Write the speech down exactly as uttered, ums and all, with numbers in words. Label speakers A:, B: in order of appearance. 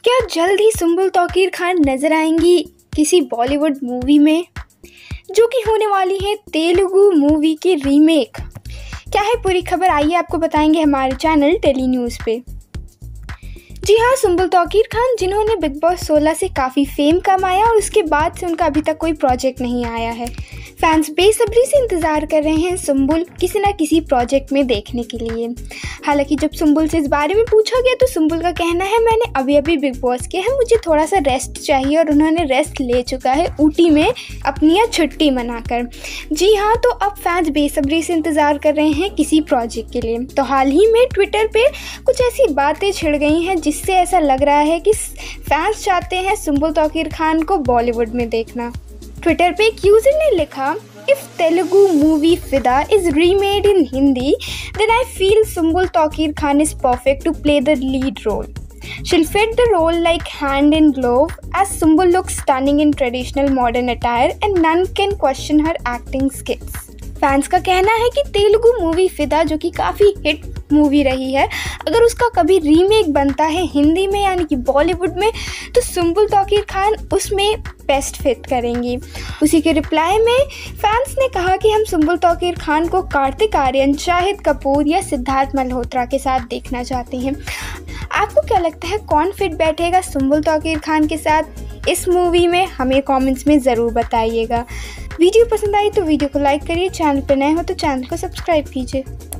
A: क्या जल्द ही सुंबुल तौकीर खान नजर आएंगी किसी बॉलीवुड मूवी में, जो कि होने वाली है तेलुगु मूवी की रीमेक? क्या है पूरी खबर, आइए आपको बताएंगे हमारे चैनल टेली न्यूज़ पे। जी हाँ, सुंबुल तौकीर खान जिन्होंने बिग बॉस सोलह से काफ़ी फेम कमाया और उसके बाद से उनका अभी तक कोई प्रोजेक्ट नहीं आया है। फैंस बेसब्री से इंतज़ार कर रहे हैं सुंबुल किसी ना किसी प्रोजेक्ट में देखने के लिए। हालांकि जब सुंबुल से इस बारे में पूछा गया तो सुंबुल का कहना है, मैंने अभी अभी बिग बॉस किया है, मुझे थोड़ा सा रेस्ट चाहिए, और उन्होंने रेस्ट ले चुका है ऊटी में अपनी यह छुट्टी मनाकर। जी हाँ, तो अब फैंस बेसब्री से इंतज़ार कर रहे हैं किसी प्रोजेक्ट के लिए। तो हाल ही में ट्विटर पे कुछ ऐसी बातें छिड़ गई हैं जिससे ऐसा लग रहा है कि फैंस चाहते हैं सुंबुल तौकीर खान को बॉलीवुड में देखना। ट्विटर पे एक यूजर ने लिखा, if Telugu movie Fida is remade in Hindi, then I feel Sumbul Taukeer Khan is perfect to play the lead role. She'll fit the role like hand in glove, as Sumbul looks stunning in traditional modern attire and none can question her acting skills. Fans का कहना है कि Telugu movie फिदा, जो कि काफ़ी hit movie रही है, अगर उसका कभी रीमेक बनता है हिंदी में यानी कि बॉलीवुड में, तो सुंबुल तौकीर खान उसमें बेस्ट फिट करेंगी। उसी के रिप्लाई में फैंस ने कहा कि हम सुंबुल तौकीर खान को कार्तिक आर्यन, शाहिद कपूर या सिद्धार्थ मल्होत्रा के साथ देखना चाहते हैं। आपको क्या लगता है, कौन फिट बैठेगा सुंबुल तौकीर खान के साथ इस मूवी में? हमें कमेंट्स में ज़रूर बताइएगा। वीडियो पसंद आई तो वीडियो को लाइक करिए, चैनल पर नए हो तो चैनल को सब्सक्राइब कीजिए।